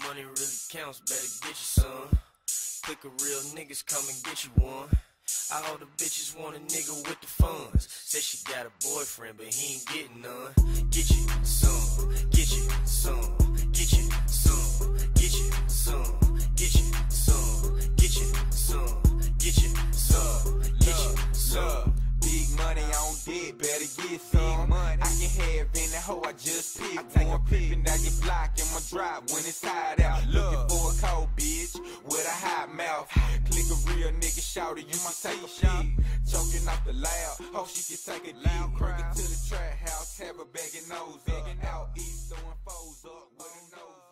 money really counts, better get you some. Click of real niggas, come and get you one. All the bitches want a nigga with the funds. Said she got a boyfriend, but he ain't getting none. Get you some, get you some, get you some, get you some, get you some, get you some, get you some, get you some. Big money on deck, better get some. I can have any hoe, I just pick one. Pippin' I get blocked in my drop when it's hot out. Looking for a cold bitch with a hot mouth. Click a real nigga, shout it, you might take a shit. Choking off the loud, hope she can take a deep. Crank it to the trap house, have a bagging nose up. Out east, throwing foes up with a nose.